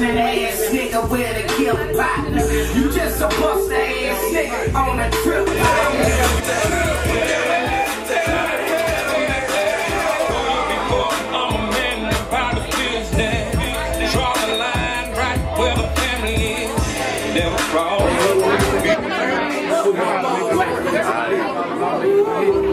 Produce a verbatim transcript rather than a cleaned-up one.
Running ass nigga with a kill partner. You just a bust ass nigga on a trip. Never fraud.